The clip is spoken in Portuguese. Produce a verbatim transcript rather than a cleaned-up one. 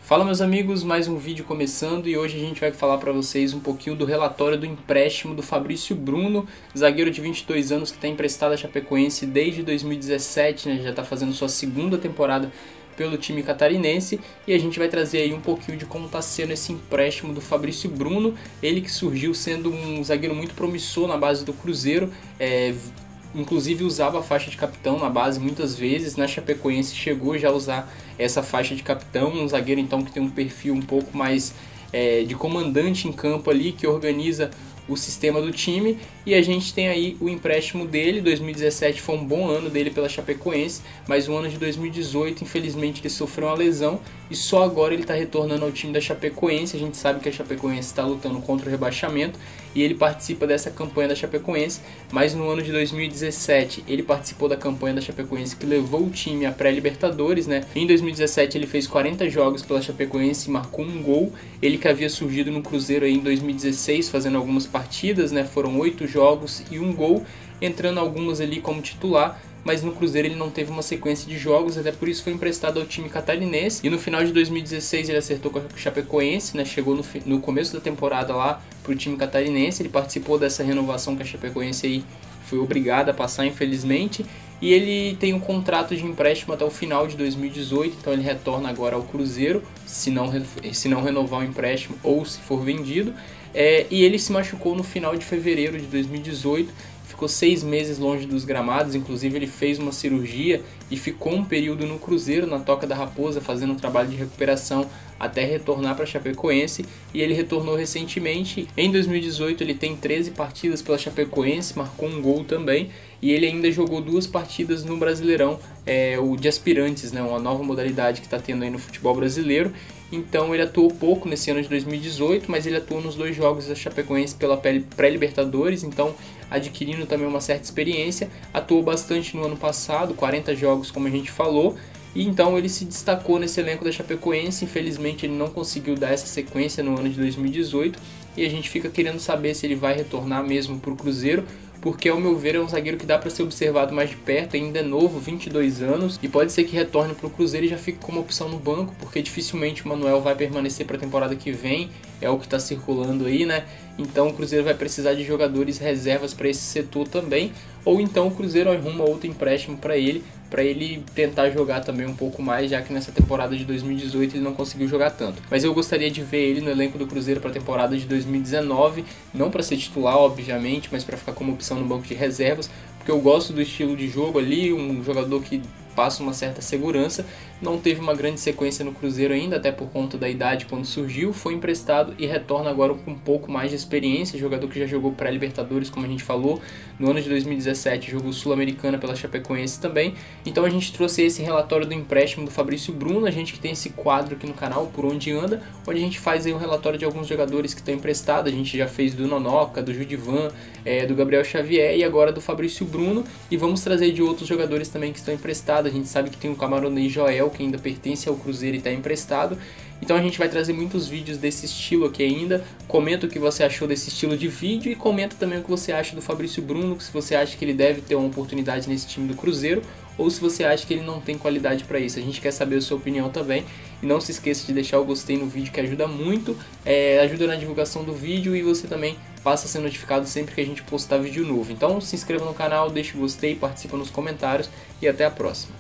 Fala meus amigos, mais um vídeo começando e hoje a gente vai falar para vocês um pouquinho do relatório do empréstimo do Fabrício Bruno, zagueiro de vinte e dois anos que está emprestado à Chapecoense desde dois mil e dezessete, né? Já está fazendo sua segunda temporada pelo time catarinense e a gente vai trazer aí um pouquinho de como está sendo esse empréstimo do Fabrício Bruno, ele que surgiu sendo um zagueiro muito promissor na base do Cruzeiro, é, inclusive usava a faixa de capitão na base muitas vezes, na Chapecoense chegou já a usar essa faixa de capitão, um zagueiro então que tem um perfil um pouco mais é, de comandante em campo ali, que organiza o sistema do time, e a gente tem aí o empréstimo dele. Dois mil e dezessete foi um bom ano dele pela Chapecoense, mas o ano de dois mil e dezoito infelizmente ele sofreu uma lesão e só agora ele está retornando ao time da Chapecoense. A gente sabe que a Chapecoense está lutando contra o rebaixamento e ele participa dessa campanha da Chapecoense, mas no ano de dois mil e dezessete ele participou da campanha da Chapecoense que levou o time à pré-Libertadores, né? Em dois mil e dezessete ele fez quarenta jogos pela Chapecoense e marcou um gol. Ele que havia surgido no Cruzeiro aí em dois mil e dezesseis fazendo algumas partidas, né? Foram oito jogos e um gol, entrando algumas ali como titular, mas no Cruzeiro ele não teve uma sequência de jogos, até por isso foi emprestado ao time catarinense. E no final de dois mil e dezesseis ele acertou com a Chapecoense, né? Chegou no, no começo da temporada lá pro time catarinense, ele participou dessa renovação que a Chapecoense aí foi obrigada a passar, infelizmente, e ele tem um contrato de empréstimo até o final de dois mil e dezoito, então ele retorna agora ao Cruzeiro, se não, se não renovar o empréstimo ou se for vendido. É, e ele se machucou no final de fevereiro de dois mil e dezoito, ficou seis meses longe dos gramados, inclusive ele fez uma cirurgia e ficou um período no Cruzeiro, na Toca da Raposa, fazendo um trabalho de recuperação até retornar para a Chapecoense, e ele retornou recentemente. Em dois mil e dezoito ele tem treze partidas pela Chapecoense, marcou um gol também, e ele ainda jogou duas partidas no Brasileirão, é, o de aspirantes, né, uma nova modalidade que está tendo aí no futebol brasileiro. Então ele atuou pouco nesse ano de dois mil e dezoito, mas ele atuou nos dois jogos da Chapecoense pela pré-Libertadores, então adquirindo também uma certa experiência. Atuou bastante no ano passado, quarenta jogos como a gente falou, e então ele se destacou nesse elenco da Chapecoense. Infelizmente ele não conseguiu dar essa sequência no ano de dois mil e dezoito, e a gente fica querendo saber se ele vai retornar mesmo para o Cruzeiro, porque ao meu ver é um zagueiro que dá para ser observado mais de perto, ainda é novo, vinte e dois anos, e pode ser que retorne para o Cruzeiro e já fique como opção no banco, porque dificilmente o Manuel vai permanecer para a temporada que vem, é o que está circulando aí, né? Então o Cruzeiro vai precisar de jogadores reservas para esse setor também, ou então o Cruzeiro arruma outro empréstimo para ele, para ele tentar jogar também um pouco mais, já que nessa temporada de dois mil e dezoito ele não conseguiu jogar tanto. Mas eu gostaria de ver ele no elenco do Cruzeiro para a temporada de dois mil e dezenove, não para ser titular, obviamente, mas para ficar como opção no banco de reservas, porque eu gosto do estilo de jogo ali, um jogador que passa uma certa segurança. Não teve uma grande sequência no Cruzeiro ainda, até por conta da idade quando surgiu, foi emprestado e retorna agora com um pouco mais de experiência, jogador que já jogou pré-Libertadores, como a gente falou, no ano de dois mil e dezessete jogou Sul-Americana pela Chapecoense também. Então a gente trouxe esse relatório do empréstimo do Fabrício Bruno, a gente que tem esse quadro aqui no canal, Por Onde Anda, onde a gente faz aí um relatório de alguns jogadores que estão emprestados. A gente já fez do Nonoca, do Judivan, é, do Gabriel Xavier e agora do Fabrício Bruno, e vamos trazer de outros jogadores também que estão emprestados. A gente sabe que tem o Camaronês Joel, que ainda pertence ao Cruzeiro e está emprestado. Então a gente vai trazer muitos vídeos desse estilo aqui ainda. Comenta o que você achou desse estilo de vídeo e comenta também o que você acha do Fabrício Bruno, se você acha que ele deve ter uma oportunidade nesse time do Cruzeiro ou se você acha que ele não tem qualidade para isso. A gente quer saber a sua opinião também. E não se esqueça de deixar o gostei no vídeo, que ajuda muito, é, ajuda na divulgação do vídeo, e você também passa a ser notificado sempre que a gente postar vídeo novo. Então se inscreva no canal, deixe o gostei, participa nos comentários e até a próxima.